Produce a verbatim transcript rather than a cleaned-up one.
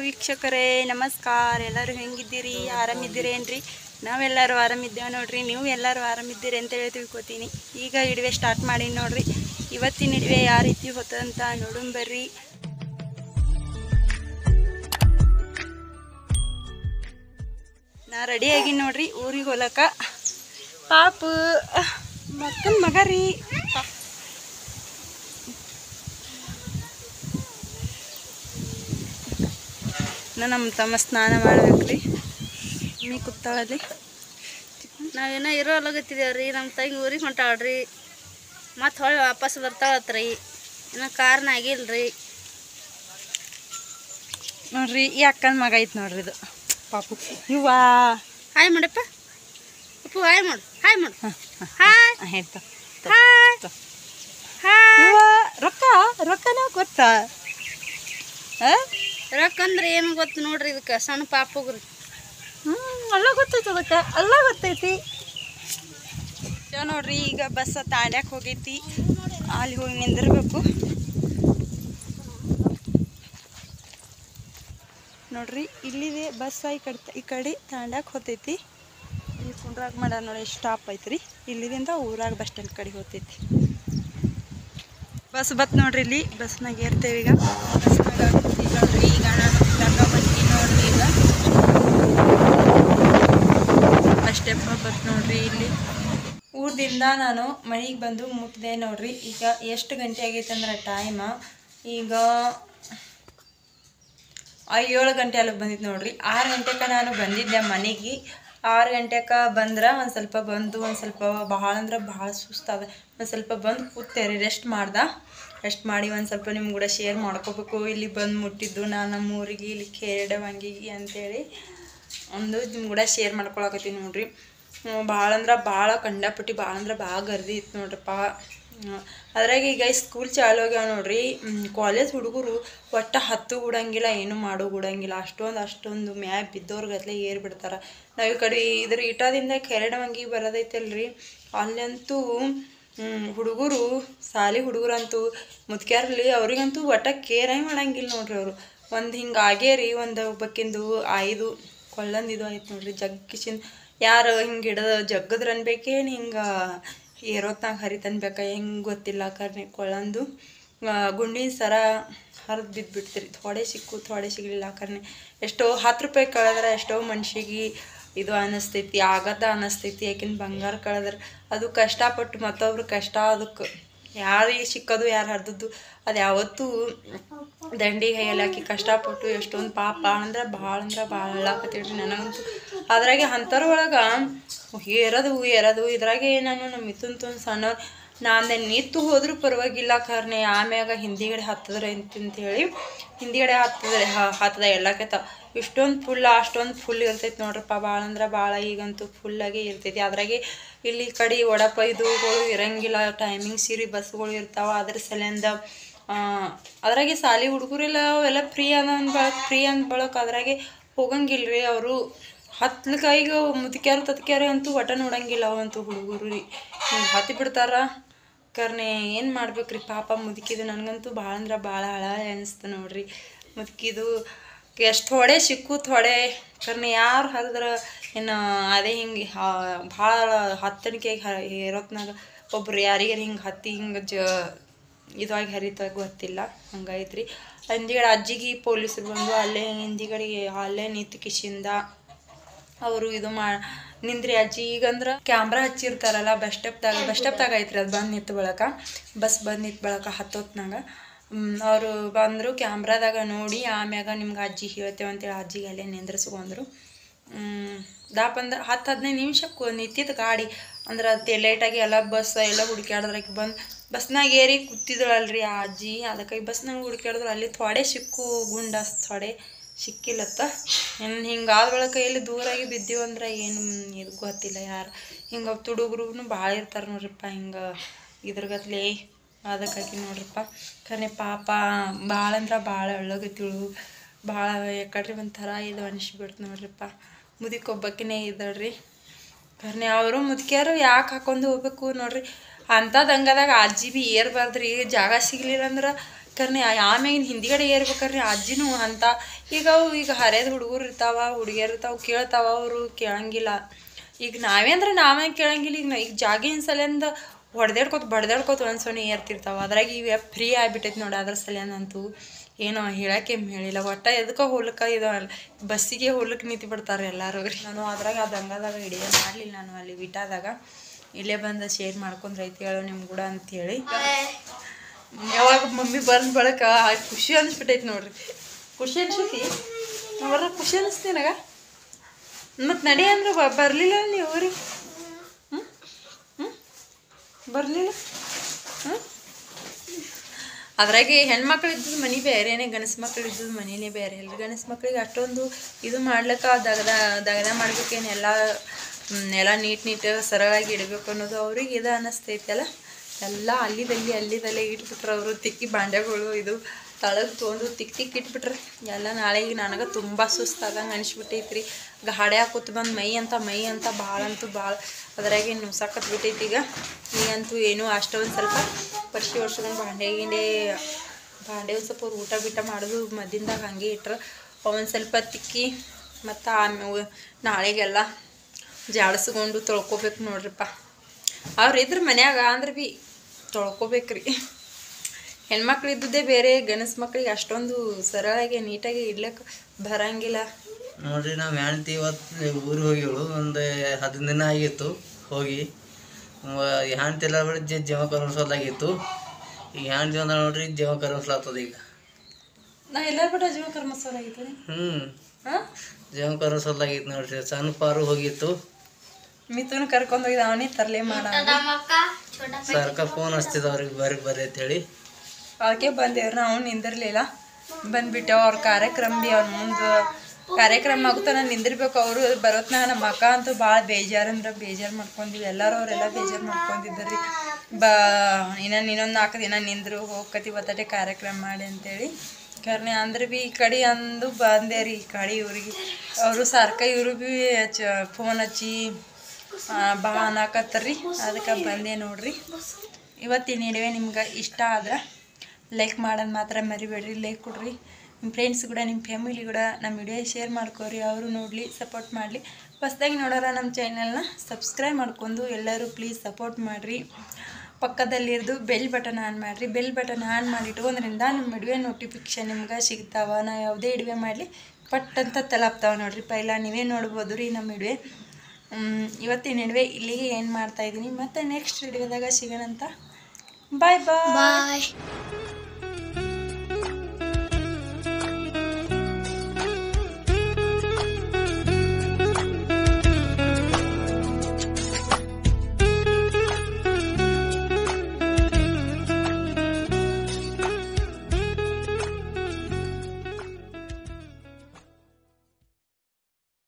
ವೀಕ್ಷಕರೇ ನಮಸ್ಕಾರ. ಎಲ್ಲರೂ ಹೆಂಗಿದ್ದೀರಿ? ಆರಾಮಿದ್ದೀರೇನ್ರಿ? ನಾವೆಲ್ಲರೂ ಆರಾಮಿದ್ದೇವೆ ನೋಡ್ರಿ. ನೀವು ಎಲ್ಲರೂ ಆರಾಮಿದ್ದೀರಿ ಅಂತ ಹೇಳಿ ತಿಳ್ಕೊತೀನಿ. ಈಗ ಇಡುವೆ ಸ್ಟಾರ್ಟ್ ಮಾಡಿ ನೋಡ್ರಿ. ಇವತ್ತಿನ ಇಡುವೆ ಯಾವ ರೀತಿ ಹೊತ್ತಂತ ನೋಡೋಣ ಬರ್ರಿ. ನಾ ರೆಡಿಯಾಗಿ ನೋಡ್ರಿ ಊರಿಗೆ ಹೋಲಕ. ಪಾಪು ಮಕ್ಕನ ಮಗ ರೀ. ನಮ್ಮ ತಮ್ಮ ಸ್ನಾನ ಮಾಡ್ಬೇಕ್ರಿ. ಮೀ ಕೂತಾವಲ್ಲಿ. ನಾವೇನೋ ಇರೋ ಅಲ್ಲಗತ್ತಿದ್ದೇವ್ರಿ. ನಮ್ಮ ತಂಗಿ ಊರಿಗೆ ಹೊಂಟಾಳ್ರಿ. ಮತ್ತು ಹೊಳ್ಳಿ ವಾಪಸ್ ಬರ್ತಾಳತ್ರಿ. ಇನ್ನು ಕಾರ್ನ ಆಗಿಲ್ರಿ ನೋಡ್ರಿ. ಈ ಅಕ್ಕನ ಮಗ ಐತೆ ನೋಡ್ರಿ ಇದು ಪಾಪು. ಇವ ಹಾಯ್ ಮಾಡಪ್ಪ. ಅಪ್ಪು ಹಾಯ್ ಮಾಡು. ಹಾಯ್ ಮಾಡು. ಹಾಯ್ ಆಯ್ತು. Hi hi. ಇವ ರೊಕ್ಕ ರೊಕ್ಕನ ಗೊತ್ತಾ? ರೊಕ್ಕ ಅಂದ್ರೆ ಏನು ಗೊತ್ತು ನೋಡ್ರಿ. ಇದಕ್ಕೆ ಸಣ್ಣ ಪಾಪುಗ್ರಿ. ಹ್ಞೂ ಎಲ್ಲ ಗೊತ್ತೈತಿ. ಅದಕ್ಕೆ ಎಲ್ಲ ಗೊತ್ತೈತಿ ನೋಡ್ರಿ. ಈಗ ಬಸ್ ತಾಳ್ಯಾಕೆ ಹೋಗೈತಿ. ಅಲ್ಲಿ ಹೋಗಿ ನಿಂದಿರ್ಬೇಕು ನೋಡ್ರಿ. ಇಲ್ಲಿದೆ ಬಸ್. ಈ ಕಡೆ ಈ ಕಡೆ ತಾಂಡ್ಯಾಕೆ ಹೋತೈತಿ. ಇಲ್ಲಿ ಕುಂಡ್ರಾಗ ಮಾಡ ನೋಡಿ ಸ್ಟಾಪ್ ಐತ್ರಿ. ಇಲ್ಲಿದಿಂದ ಊರಾಗ ಬಸ್ ಸ್ಟ್ಯಾಂಡ್ ಕಡೆ ಹೋಗ್ತೈತಿ. ಬಸ್ ಬತ್ ನೋಡ್ರಿ. ಇಲ್ಲಿ ಬಸ್ನಾಗ ಏರ್ತೇವೆ ಈಗ. ಬಸ್ನಾಗ ನೋಡ್ರಿ. ಈಗ ನಾನು ಬಂದಿ ನೋಡ್ರಿ. ಈಗ ಅಷ್ಟೆಪ್ಪ ಬತ್ ನೋಡ್ರಿ. ಇಲ್ಲಿ ಊರದಿಂದ ನಾನು ಮನೆಗೆ ಬಂದು ಮುಟ್ಟಿದೆ ನೋಡ್ರಿ. ಈಗ ಎಷ್ಟು ಗಂಟೆ ಆಗೈತೆ ಅಂದ್ರೆ ಟೈಮ ಈಗ ಏಳು ಗಂಟೆ ಅಲ್ಲಿಗೆ ಬಂದಿದ್ದು ನೋಡ್ರಿ. ಆರು ಗಂಟೆಗೆ ನಾನು ಬಂದಿದ್ದೆ ಮನೆಗೆ. ಆರು ಗಂಟೆಗೆ ಬಂದ್ರೆ ಒಂದು ಸ್ವಲ್ಪ ಬಂದು ಒಂದು ಸ್ವಲ್ಪ ಭಾಳ ಅಂದ್ರೆ ಭಾಳ ಸುಸ್ತಾದ. ಒಂದು ಸ್ವಲ್ಪ ಬಂದು ಕೂತೇರಿ. ರೆಸ್ಟ್ ಮಾಡ್ದೆ. ರೆಸ್ಟ್ ಮಾಡಿ ಒಂದು ಸ್ವಲ್ಪ ನಿಮ್ಮ ಕೂಡ ಶೇರ್ ಮಾಡ್ಕೋಬೇಕು. ಇಲ್ಲಿ ಬಂದು ಮುಟ್ಟಿದ್ದು ನಾನು ನಮ್ಮ ಊರಿಗೆ ಇಲ್ಲಿ ಖೇರಡವಂಗಿಗೆ ಅಂತೇಳಿ ಒಂದು ನಿಮ್ಮ ಕೂಡ ಶೇರ್ ಮಾಡ್ಕೊಳಕತ್ತೀನಿ ನೋಡ್ರಿ. ಭಾಳ ಅಂದ್ರೆ ಭಾಳ ಕಂಡಪಟ್ಟಿ ಭಾಳ ಅಂದ್ರೆ ಭಾಳ ಗರ್ದಿ ಇತ್ತು ನೋಡ್ರಪ್ಪ. ಅದ್ರಾಗ ಈಗ ಸ್ಕೂಲ್ ಚಾಲು ಆಗ್ಯಾವ ನೋಡ್ರಿ. ಕಾಲೇಜ್ ಹುಡುಗರು ಒಟ್ಟು ಹತ್ತು ಬಿಡಂಗಿಲ್ಲ, ಏನು ಮಾಡೋ ಬಿಡಂಗಿಲ್ಲ. ಅಷ್ಟೊಂದು ಅಷ್ಟೊಂದು ಮ್ಯಾಪ್ ಬಿದ್ದವ್ರಿಗತ್ಲೆ ಏರ್ ಬಿಡ್ತಾರೆ. ನಾವು ಈ ಕಡೆ ಇದ್ರ ಇಟಾದಿಂದ ಖೇರಡವಂಗಿಗೆ ಬರೋದೈತಲ್ರಿ. ಅಲ್ಲಂತೂ ಹುಡುಗರು ಸಾಲಿ ಹುಡುಗರಂತೂ ಮುದ್ಕ್ಯಾರಲ್ಲಿ ಅವ್ರಿಗಂತೂ ಒಟ್ಟ ಕೇರೇ ಮಾಡಂಗಿಲ್ಲ ನೋಡ್ರಿ. ಅವರು ಒಂದು ಹಿಂಗೆ ಆಗೇರಿ. ಒಂದು ಒಬ್ಬಕ್ಕಿಂದು ಐದು ಕೊಳ್ಳಂದಿದು ಆಯ್ತು ನೋಡ್ರಿ. ಜಗ್ಗಿಸಿಂದ ಯಾರು ಹಿಂಗೆ ಹಿಡಿದು ಜಗ್ಗದ್ರ ಅನ್ಬೇಕೇನು ಹಿಂಗೆ ಏರೋತ್ನಾಗ ಹರಿತನ್ಬೇಕ ಹೆಂಗೆ ಗೊತ್ತಿಲ್ಲ. ಕರ್ನೆ ಕೊಳ್ಳಂದು ಗುಂಡಿನ ಸರ ಹರಿದು ಬಿದ್ದುಬಿಡ್ತೀರಿ. ಥೋಡೆ ಸಿಕ್ಕು ಥೋಡೆ ಸಿಗಲಿಲ್ಲ. ಕರ್ನೆ ಎಷ್ಟೋ ಹತ್ತು ರೂಪಾಯಿ ಕಳೆದ್ರೆ ಎಷ್ಟೋ ಮನ್ಷಿಗೆ ಇದು ಅನ್ನಿಸ್ತೈತಿ, ಆಗದ ಅನ್ನಿಸ್ತೈತಿ. ಯಾಕಿನ ಬಂಗಾರ ಕಳೆದ್ರೆ ಅದು ಕಷ್ಟಪಟ್ಟು ಮತ್ತೊಬ್ರು ಕಷ್ಟ ಅದಕ್ಕೆ ಯಾರಿಗೆ ಸಿಕ್ಕೋದು ಯಾರು ಹರಿದದ್ದು ಅದು ಯಾವತ್ತೂ ದಂಡಿಗೆ ಹೈಯಲಾಕಿ ಕಷ್ಟಪಟ್ಟು ಎಷ್ಟೊಂದು ಪಾಪ ಭಾಳ ಅಂದ್ರೆ ಭಾಳ ಅಂದ್ರೆ ಭಾಳ ಹೇಳಾಕತ್ತೀರಿ ನನಗಂತೂ. ಅದ್ರಾಗೆ ಅಂಥರ ಒಳಗೆ ಏರೋದು ಏರೋದು ಇದ್ರಾಗೆ ನಾನು ನಮ್ಮ ಮಿತ್ತಂತ ಸಣ್ಣ ನಾನು ನಿಂತು ಹೋದ್ರೂ ಪರವಾಗಿಲ್ಲ. ಕರ್ನೆ ಆಮ್ಯಾಗ ಹಿಂದಿಗಡೆ ಹತ್ತದ್ರೆ ಅಂತಂತೇಳಿ ಹಿಂದಿಗಡೆ ಹತ್ತದ್ರೆ ಹತ್ತದ ಎಲ್ಲಕ್ಕೆತ ಇಷ್ಟೊಂದು ಫುಲ್ ಅಷ್ಟೊಂದು ಫುಲ್ ಇರ್ತೈತಿ ನೋಡ್ರಪ್ಪ. ಭಾಳ ಅಂದ್ರೆ ಭಾಳ ಈಗಂತೂ ಫುಲ್ಲಾಗೆ ಇರ್ತೈತಿ. ಅದ್ರಾಗೆ ಇಲ್ಲಿ ಕಡೆ ಒಡಪ ಇದುಗಳು ಇರಂಗಿಲ್ಲ. ಟೈಮಿಂಗ್ ಸೀರಿ ಬಸ್ಗಳು ಇರ್ತಾವೆ. ಅದ್ರ ಸಲಿಂದ ಅದ್ರಾಗೆ ಸಾಲಿ ಹುಡುಗರೆಲ್ಲ ಅವೆಲ್ಲ ಫ್ರೀ ಅನ್ನೋ ಬಳಕೆ ಫ್ರೀ ಅಂದ ಬಳಕೆ ಅದ್ರಾಗೆ ಹೋಗಂಗಿಲ್ಲ ರೀ ಅವರು. ಹತ್ಲಿಕ್ಕೆ ಈಗ ಮುದುಕ್ಯಾರು ತತ್ಕ್ಯಾರು ಅಂತೂ ಒಟ ನೋಡಂಗಿಲ್ಲ. ಅವಂತೂ ಹುಡುಗರು ರೀ ಹಿಂಗೆ ಹತ್ತಿ ಬಿಡ್ತಾರ. ಕರ್ನೆ ಏನು ಮಾಡ್ಬೇಕ್ರಿ ಪಾಪ ಮುದುಕಿದು. ನನಗಂತೂ ಭಾಳ ಅಂದ್ರೆ ಭಾಳ ಹಳ ಅನಿಸ್ತು ನೋಡ್ರಿ. ಮುದುಕಿದು ಎಷ್ಟು ಥೋಡೆ ಸಿಕ್ಕು ಥೋಡೆ ಕರ್ನೆ ಯಾರು ಹರಿದ್ರೆ ಇನ್ನು ಅದೇ ಹಿಂಗೆ ಭಾಳ ಹತ್ತಣಿಕೆ ಏರೋತ್ನಾಗ ಒಬ್ರು ಯಾರಿಗಾರು ಹಿಂಗೆ ಹತ್ತಿ ಹಿಂಗೆ ಜ ಇದಾಗಿ ಹರಿತಾಗ ಗೊತ್ತಿಲ್ಲ. ಹಂಗಾಯ್ತ್ರಿ. ಹಿಂದಿಗಡೆ ಅಜ್ಜಿಗೆ ಪೊಲೀಸರು ಬಂದು ಅಲ್ಲೇ ಹಿಂದಿಗಡೆಗೆ ಅಲ್ಲೇ ನಿಂತು ಕಿಶಿಂದ ಅವರು ಇದು ಮಾ ನಿಂದ್ರಿ ಅಜ್ಜಿ. ಈಗಂದ್ರೆ ಕ್ಯಾಮ್ರಾ ಹಚ್ಚಿರ್ತಾರಲ್ಲ ಬಸ್ ಸ್ಟಾಪ್ದಾಗ. ಬಸ್ ಸ್ಟಾಪ್ದಾಗ ಐತ್ರಿ ಅದು ಬಂದು ನಿಂತು ಬಳಕ. ಬಸ್ ಬಂದು ನಿಂತು ಬಳಕ ಹತ್ತೊತ್ನಾಗ ಅವರು ಬಂದರು. ಕ್ಯಾಮ್ರಾದಾಗ ನೋಡಿ ಆಮ್ಯಾಗ ನಿಮ್ಗೆ ಅಜ್ಜಿ ಹೇಳ್ತೇವೆ ಅಂತೇಳಿ ಅಜ್ಜಿಗೆ ಅಲ್ಲೇ ನಿಂದ್ರಿಸ್ಕೊಂಡ್ರು. ದಾಪ ಅಂದ್ರೆ ಹತ್ತು ಹದಿನೈದು ನಿಮಿಷಕ್ಕೆ ನಿಂತಿದ್ದು ಗಾಡಿ. ಅಂದ್ರೆ ಅದು ಲೇಟಾಗಿ ಎಲ್ಲ ಬಸ್ ಎಲ್ಲ ಹುಡುಕ್ಯಾಡಿದ್ರಾಗ ಬಂದು ಬಸ್ನಾಗ ಏರಿ ಕೂತಿದ್ರಲ್ರಿ ಆ ಅಜ್ಜಿ. ಅದಕ್ಕೆ ಬಸ್ನಾಗ ಹುಡುಕ್ಯಾಡಿದ್ರು. ಅಲ್ಲಿ ಥೋಡೆ ಸಿಕ್ಕು ಗುಂಡ ಥೋಡೆ ಸಿಕ್ಕಿಲ್ಲತ್ತ. ಇನ್ನು ಹಿಂಗೆ ಆದ ಬಳಕ ಎಲ್ಲಿ ದೂರಾಗಿ ಬಿದ್ದೀವಿ ಅಂದ್ರೆ ಏನು ಇದು ಗೊತ್ತಿಲ್ಲ. ಯಾರು ಹಿಂಗೆ ತುಡುಗರು ಭಾಳ ಇರ್ತಾರೆ ನೋಡ್ರಿಪ್ಪ ಹಿಂಗೆ ಇದ್ರಗತ್ಲೆ. ಅದಕ್ಕಾಗಿ ನೋಡ್ರಿಪ್ಪ ಖರೆ ಪಾಪ ಭಾಳ ಅಂದ್ರೆ ಭಾಳ ಒಳ್ಳಗತ್ತಿಳು. ಭಾಳ ಯಾಕಡ್ರಿ ಒಂಥರ ಇದು ಅನಿಸ್ಬಿಡ್ತು ನೋಡ್ರಿಪ್ಪ. ಮುದುಕೊಬ್ಬಕ್ಕಿನೇ ಇದ್ದಾಳ್ರಿ. ಖರೆ ಅವರು ಮುದುಕ್ಯಾರು ಯಾಕೆ ಹಾಕೊಂಡು ಹೋಗ್ಬೇಕು ನೋಡ್ರಿ. ಅಂಥದ್ದು ಹಂಗದಾಗ ಅಜ್ಜಿ ಭೀ ಏರ್ಬಾರ್ದ್ರಿ. ಜಾಗ ಸಿಗಲಿಲ್ಲ ಅಂದ್ರೆ ಕರ್ನೆ ಆಮೇಲೆ ಹಿಂದಿಗಡೆ ಏರ್ಬೇಕಾರ್ರಿ ಅಜ್ಜಿನೂ ಅಂತ ಈಗ ಅವು ಈಗ ಹರಿಯದ ಹುಡುಗರು ಇರ್ತಾವ ಹುಡುಗಿಯರು ಇರ್ತಾವ ಕೇಳ್ತಾವ ಅವರು ಕೇಳಂಗಿಲ್ಲ. ಈಗ ನಾವೇ ಅಂದ್ರೆ ನಾವೇ ಕೇಳಂಗಿಲ್ಲ. ಈಗ ಈಗ ಜಾಗಿನ ಸಲಿಂದ ಹೊಡೆದಾಡ್ಕೋತ ಬಡ್ದಾಡ್ಕೋತ ಒಂದು ಸೊನೆ ಏರ್ತಿರ್ತಾವ. ಅದ್ರಾಗ ಇವ ಫ್ರೀ ಆಗಿಬಿಟ್ಟೈತೆ ನೋಡಿ. ಅದ್ರ ಸಲಿಂದಂತೂ ಏನೋ ಹೇಳೋಕೆ ಹೇಳಿಲ್ಲ. ಒಟ್ಟು ಎದಕ್ಕೆ ಹೋಲಕ್ಕೆ ಇದು ಬಸ್ಸಿಗೆ ಹೋಲಕ್ಕೆ ನಿಂತು ಬಿಡ್ತಾರೆ ಎಲ್ಲರೂ. ನಾನು ಅದ್ರಾಗ ಅದು ಹಂಗದಾಗ ವಿಡಿಯೋ ಮಾಡಲಿಲ್ಲ ನಾನು ಅಲ್ಲಿ ವಿಟಾದಾಗ. ಇಲ್ಲೇ ಬಂದು ಶೇರ್ ಮಾಡ್ಕೊಂಡ್ರೆ ಐತಿ ಹೇಳೋ ನಿಮ್ಮ ಕೂಡ ಅಂಥೇಳಿ. ಯಾವಾಗ ಮಮ್ಮಿ ಬಂದ ಬಳಕ ಖುಷಿ ಅನಿಸ್ಬಿಟ್ಟೈತಿ ನೋಡ್ರಿ. ಖುಷಿ ಅನ್ಸೈತಿ ನೋಡ್ರ ಖುಷಿ ಅನಿಸ್ತಿ ನನಗೆ. ಮತ್ತು ನಡಿ ಅಂದ್ರೆ ಬರಲಿಲ್ಲ ನೀವು ಊರಿಗೆ. ಹ್ಞೂ ಹ್ಞೂ ಬರಲಿಲ್ಲ. ಹ್ಞೂ ಅದ್ರಾಗೆ ಹೆಣ್ಮಕ್ಳು ಇದ್ದದ್ದು ಮನೆ ಬೇರೆನೇ, ಗಣಸು ಮಕ್ಳು ಇದ್ದದ್ದು ಮನೆಯೇ ಬೇರೆ. ಎಲ್ಲ ಗಣಸು ಮಕ್ಳಿಗೆ ಅಷ್ಟೊಂದು ಇದು ಮಾಡ್ಲಿಕ್ಕೆ ದಗದ ದಗದ ಮಾಡ್ಬೇಕೇನೆಲ್ಲ ಎಲ್ಲ ನೀಟ್ ನೀಟ್ ಸರಳಾಗಿ ಇಡಬೇಕು ಅನ್ನೋದು ಅವ್ರಿಗೆ ಇದು ಅನ್ನಿಸ್ತೈತಲ್ಲ. ಎಲ್ಲ ಅಲ್ಲಿದಲ್ಲಿ ಅಲ್ಲಿದಲ್ಲೇ ಇಟ್ಬಿಟ್ರೆ ಅವರು ತಿಕ್ಕಿ ಬಾಂಡೆಗಳು ಇದು ತಳಗೆ ತೊಗೊಂಡು ತಿಕ್ಕಿ ತಿಕ್ಕಿ ಇಟ್ಬಿಟ್ರೆ ಎಲ್ಲ. ನಾಳೆ ಈಗ ನನಗೆ ತುಂಬ ಸುಸ್ತಾದಂಗೆ ಅನಿಸ್ಬಿಟ್ಟೈತ್ರಿ. ಗಾಡಿ ಹಾಕೋತ ಬಂದು ಮೈ ಅಂತ ಮೈ ಅಂತ ಭಾಳ ಅಂತೂ ಭಾಳ ಅದ್ರಾಗೆ ನುಸಾಕತ್ ಬಿಟ್ಟೈತಿ. ಈಗ ಈಗಂತೂ ಏನೂ ಅಷ್ಟೊಂದು ಸ್ವಲ್ಪ ವರ್ಷಿ ವರ್ಷಕೊಂಡು ಬಾಂಡೆ ಗಿಂಡೆ ಬಾಂಡೆ ಒಂದು ಸ್ವಲ್ಪ ಊಟ ಬಿಟ್ಟ ಮಾಡೋದು ಮದ್ದಿಂದಾಗ ಹಾಗೆ ಇಟ್ರೆ ಒಂದು ಸ್ವಲ್ಪ ತಿಕ್ಕಿ ಮತ್ತು ಆಮೇಲೆ ನಾಳೆಗೆಲ್ಲ ಜಾಡಿಸ್ಕೊಂಡು ತೊಳ್ಕೊಬೇಕು ನೋಡ್ರಿಪ್ಪ. ಅವ್ರು ಇದ್ರೆ ಮನ್ಯಾಗ ಅಂದ್ರೆ ಭೀ ತೊಳ್ಕೊಬೇಕ್ರಿ. ಹೆಣ್ಮಕ್ಳು ಇದ್ದದ್ದೇ ಬೇರೆ, ಗಣಸು ಮಕ್ಳಿಗೆ ಅಷ್ಟೊಂದು ಸರಳಾಗಿ ನೀಟಾಗಿ ಇಡ್ಲಿಕ್ಕೆ ಬರಂಗಿಲ್ಲ ನೋಡ್ರಿ. ನಾವು ಹೆಣ್ತಿ ಇವತ್ತು ಊರಿಗೆ ಹೋಗಿವಳು. ಒಂದು ಹದಿನೈದು ದಿನ ಆಗಿತ್ತು ಹೋಗಿ. ಹೆಣ್ತಿ ಎಲ್ಲ ಬಿಡಿ ಜೀವ ಕರ್ಮಿಸೋದಾಗಿತ್ತು. ಈಗ ಹೆಣ್ತಿ ಅಂದ್ರೆ ನೋಡ್ರಿ ಜೀವ ಕರ್ಮಿಸ್ಲಾಗ್ತದ. ಈಗ ನಾ ಎಲ್ಲರ ಬಿಟ್ಟ ಜೀವ ಕರ್ಮಿಸೋದಾಗಿತ್ತು. ಹ್ಞೂ ಜೀವ ಕರ್ಮಿಸೋದಾಗಿತ್ತು ನೋಡ್ರಿ. ಸಣ್ಣ ಪಾರು ಹೋಗಿತ್ತು. ಮಿಥುನ್ ಕರ್ಕೊಂಡು ಹೋಗಿದ್ದ ಅವನೇ ತರಲೆ ಮಾಡ ಸರ್ಕ ಫೋನ್ ಹಚ್ತಿದ್ದ ಅವ್ರಿಗೆ ಬರ್ರಿ ಬರ್ರಿ ಅಂತೇಳಿ. ಅದಕ್ಕೆ ಬಂದೇವ್ರು. ನಾವು ನಿಂದಿರ್ಲಿಲ್ಲ, ಬಂದ್ಬಿಟ್ಟೆವು. ಅವ್ರ ಕಾರ್ಯಕ್ರಮ ಭೀ ಅವ್ರ ಮುಂದೆ ಕಾರ್ಯಕ್ರಮ ಆಗುತ್ತಾ ನಾನು ನಿಂದಿರ್ಬೇಕು. ಅವರು ಬರೋತ್ನಾಗ ನಮ್ಮ ಅಕ್ಕ ಅಂತೂ ಭಾಳ ಬೇಜಾರಂದ್ರೆ ಬೇಜಾರು ಮಾಡ್ಕೊಂಡಿವಿ. ಎಲ್ಲರೂ ಅವರೆಲ್ಲ ಬೇಜಾರು ಮಾಡ್ಕೊಂಡಿದ್ದರಿ. ಬಾ ಇನ್ನೊಂದು ಇನ್ನೊಂದು ನಾಲ್ಕು ದಿನ ನಿಂದರು ಹೋಗ್ಕತಿ ಬತ್ತಾಟೆ ಕಾರ್ಯಕ್ರಮ ಮಾಡಿ ಅಂತೇಳಿ ಕರ್ನೆ ಅಂದ್ರೆ ಭೀ ಈ ಕಡೆ ಅಂದು ಬಂದೆ ರೀ. ಈ ಕಡೆ ಇವ್ರಿಗೆ ಅವರು ಸಾರ್ಕ ಇವರು ಭೀ ಚ ಫೋನ್ ಹಚ್ಚಿ ಬಾ ಅನ್ನಕತ್ತರಿ. ಅದಕ್ಕೆ ಬಂದೆ ನೋಡ್ರಿ. ಇವತ್ತಿನ ವಿಡಿಯೋ ನಿಮ್ಗೆ ಇಷ್ಟ ಆದ್ರೆ ಲೈಕ್ ಮಾಡೋದು ಮಾತ್ರ ಮರಿಬೇಡ್ರಿ. ಲೈಕ್ ಕೊಡ್ರಿ. ನಿಮ್ಮ ಫ್ರೆಂಡ್ಸ್ ಕೂಡ ನಿಮ್ಮ ಫ್ಯಾಮಿಲಿ ಕೂಡ ನಮ್ಮ ವಿಡಿಯೋ ಶೇರ್ ಮಾಡ್ಕೊರಿ. ಅವರು ನೋಡಲಿ ಸಪೋರ್ಟ್ ಮಾಡಲಿ. ಹೊಸ್ದಾಗಿ ನೋಡೋರ ನಮ್ಮ ಚಾನಲ್ನ ಸಬ್ಸ್ಕ್ರೈಬ್ ಮಾಡ್ಕೊಂಡು ಎಲ್ಲರೂ ಪ್ಲೀಸ್ ಸಪೋರ್ಟ್ ಮಾಡಿರಿ. ಪಕ್ಕದಲ್ಲಿರೋದು ಬೆಲ್ ಬಟನ್ ಆನ್ ಮಾಡಿರಿ. ಬೆಲ್ ಬಟನ್ ಆನ್ ಮಾಡಿ ಇಟ್ಕೊಂಡ್ರಿಂದ ನಿಮ್ಮ ವಿಡಿಯೋ ನೋಟಿಫಿಕೇಷನ್ ನಿಮ್ಗೆ ಸಿಗ್ತಾವ. ನಾ ಯಾವುದೇ ವಿಡಿಯೋ ಮಾಡಲಿ ಪಟ್ ಅಂತ ತಲುಪ್ತಾವೆ ನೋಡಿರಿ. ಪೈಲ ನೀವೇ ನೋಡ್ಬೋದು ರೀ ನಮ್ಮ ವಿಡಿಯೋ. ಇವತ್ತಿನ ವಿಡಿಯೋ ಇಲ್ಲಿಗೆ ಏನು ಮಾಡ್ತಾಯಿದ್ದೀನಿ. ಮತ್ತು ನೆಕ್ಸ್ಟ್ ವಿಡಿಯೋದಾಗ ಸಿಗೋಣಂತ. ಬಾಯ್ ಬಾಯ್.